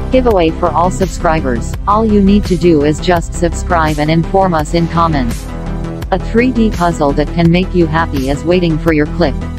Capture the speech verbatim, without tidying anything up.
Giveaway for all subscribers. All you need to do is just subscribe and inform us in comments. A three D puzzle that can make you happy is waiting for your click.